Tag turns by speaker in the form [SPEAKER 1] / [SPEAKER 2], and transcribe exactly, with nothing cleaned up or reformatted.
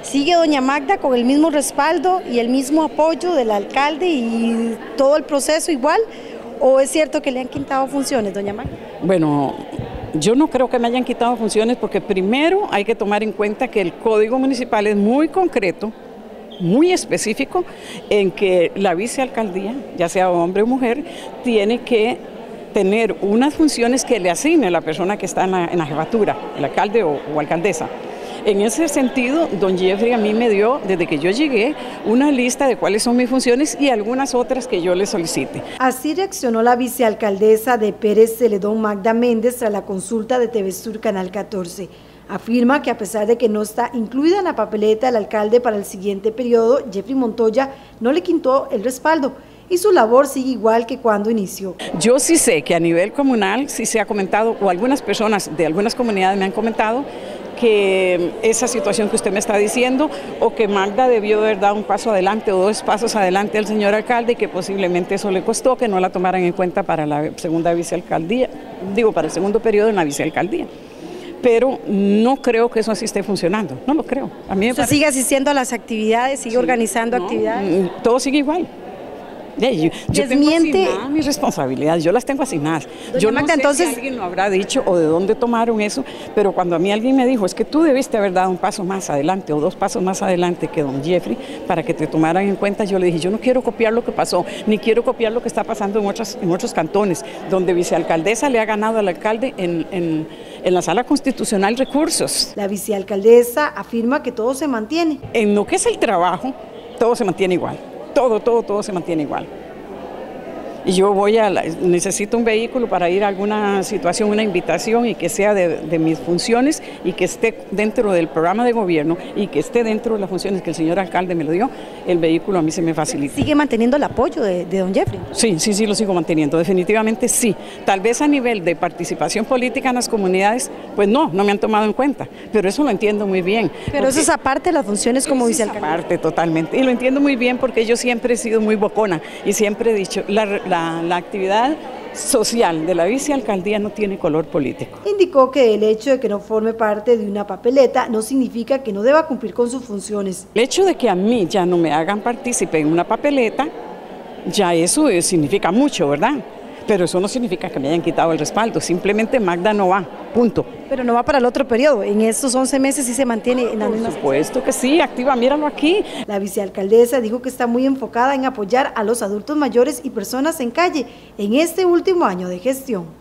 [SPEAKER 1] ¿Sigue doña Magda con el mismo respaldo y el mismo apoyo del alcalde y todo el proceso igual? ¿O es cierto que le han quitado funciones, doña Magda?
[SPEAKER 2] Bueno, yo no creo que me hayan quitado funciones porque primero hay que tomar en cuenta que el Código Municipal es muy concreto, muy específico, en que la vicealcaldía, ya sea hombre o mujer, tiene que tener unas funciones que le asigne la persona que está en la, en la jefatura, el alcalde o, o alcaldesa. En ese sentido, don Jeffrey a mí me dio, desde que yo llegué, una lista de cuáles son mis funciones y algunas otras que yo le solicite.
[SPEAKER 1] Así reaccionó la vicealcaldesa de Pérez Celedón, Magda Méndez, tras la consulta de T V Sur Canal catorce. Afirma que a pesar de que no está incluida en la papeleta del alcalde para el siguiente periodo, Jeffrey Montoya no le quitó el respaldo y su labor sigue igual que cuando inició.
[SPEAKER 2] Yo sí sé que a nivel comunal sí se ha comentado, o algunas personas de algunas comunidades me han comentado, que esa situación que usted me está diciendo, o que Magda debió haber dado un paso adelante o dos pasos adelante al señor alcalde y que posiblemente eso le costó que no la tomaran en cuenta para la segunda vicealcaldía, digo, para el segundo periodo en la vicealcaldía. Pero no creo que eso así esté funcionando, no lo creo. A mí me
[SPEAKER 1] ¿Usted
[SPEAKER 2] parece...
[SPEAKER 1] sigue asistiendo a las actividades, sigue sí, organizando no, actividades?
[SPEAKER 2] Todo sigue igual. Yo, yo tengo asignadas mis responsabilidades, yo las tengo asignadas. Doña yo no Magda, sé entonces... si alguien lo habrá dicho o de dónde tomaron eso, pero cuando a mí alguien me dijo, es que tú debiste haber dado un paso más adelante o dos pasos más adelante que don Jeffrey para que te tomaran en cuenta, yo le dije, yo no quiero copiar lo que pasó, ni quiero copiar lo que está pasando en, otras, en otros cantones, donde vicealcaldesa le ha ganado al alcalde en, en, en la sala constitucional recursos.
[SPEAKER 1] La vicealcaldesa afirma que todo se mantiene.
[SPEAKER 2] En lo que es el trabajo, todo se mantiene igual. Todo, todo, todo se mantiene igual. Y yo voy a, la, necesito un vehículo para ir a alguna situación, una invitación y que sea de, de mis funciones y que esté dentro del programa de gobierno y que esté dentro de las funciones que el señor alcalde me lo dio, el vehículo a mí se me facilita.
[SPEAKER 1] ¿Sigue manteniendo el apoyo de, de don Jeffrey?
[SPEAKER 2] Sí, sí, sí, lo sigo manteniendo, definitivamente sí. Tal vez a nivel de participación política en las comunidades, pues no, no me han tomado en cuenta, pero eso lo entiendo muy bien.
[SPEAKER 1] Pero eso es aparte de las funciones como vicealcalde.
[SPEAKER 2] Aparte, totalmente, y lo entiendo muy bien porque yo siempre he sido muy bocona y siempre he dicho, la, la La, la actividad social de la vicealcaldía no tiene color político.
[SPEAKER 1] Indicó que el hecho de que no forme parte de una papeleta no significa que no deba cumplir con sus funciones.
[SPEAKER 2] El hecho de que a mí ya no me hagan partícipe en una papeleta, ya eso significa mucho, ¿verdad? Pero eso no significa que me hayan quitado el respaldo, simplemente Magda no va, punto.
[SPEAKER 1] Pero no va para el otro periodo, en estos once meses sí se mantiene en la misma.
[SPEAKER 2] Por supuesto que sí, activa, míralo aquí.
[SPEAKER 1] La vicealcaldesa dijo que está muy enfocada en apoyar a los adultos mayores y personas en calle en este último año de gestión.